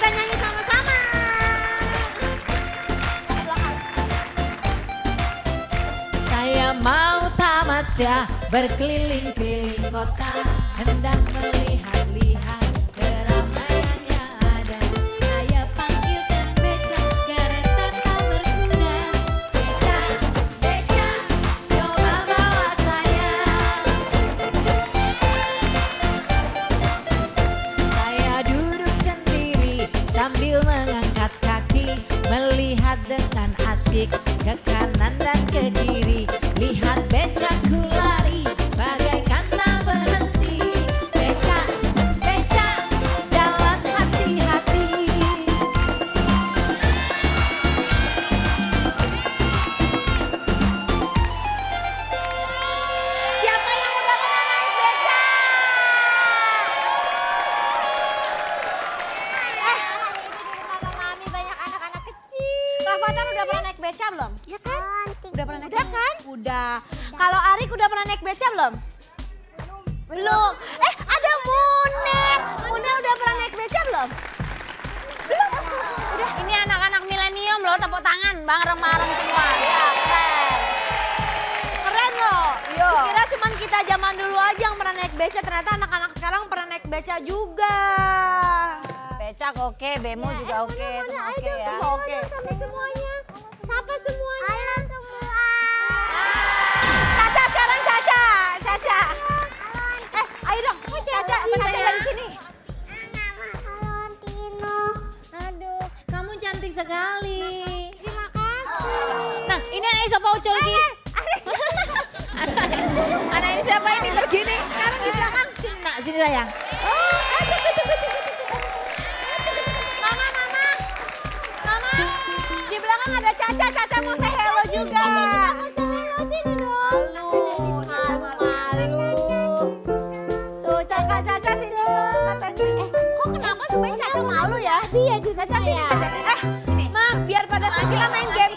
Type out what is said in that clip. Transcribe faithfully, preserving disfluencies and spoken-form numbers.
kita nyanyi sama-sama. Saya mau tamasya berkeliling-keliling kota, hendak melihat-lihat keramaian yang ada. Saya panggilkan beca, kereta tak berguna. Beca, beca, coba bawa saya. Saya duduk sendiri sambil mengangkat kaki, melihat dengan asyik ke kanan dan ke kiri. Lihat becaku lari bagaikan tak berhenti. Beca, beca, jalan hati-hati. Siapa yang udah pernah naik beca? Eh, Papa Mami banyak anak-anak kecil. Rafathar udah pernah naik beca belum? Ya kan? Udah pernah naik Udah beca? kan? Udah. Kalau Arik udah pernah naik beca belum? Belum. Eh, ada Munek. Munek udah pernah naik beca belum? Belum. Udah. Ini anak-anak milenium loh, tepuk tangan bareng-bareng semua. Ya, keren. Keren loh. Yo. Kira cuman kita zaman dulu aja yang pernah naik beca, ternyata anak-anak sekarang pernah naik beca juga. Becak oke, bemo juga oke, semua oke ya. Semua oke. Sapa semuanya. Sapa semuanya. Halo semua. Caca sekarang Caca. Caca. Eh, ayo dong. Caca, Apa Caca sayang? dari sini. Halo Antino. Aduh, kamu cantik sekali. Terima kasih. Nah, ini anak siapa ucul ki? Anak ini siapa ini begini? Sekarang di belakang. Sini, nak, sini sayang. Oh, Caca, Caca, Caca. Mama, Mama. Mama. Di belakang ada Caca. Caca mau say hello juga. Halo sini dong. Malu, malu. Tuh, Caca, Caca sini dong katanya. Eh, kok kenapa tuh main Caca malu ya? Dia di Caca ya. Eh, Ma, biar pada Sakila main game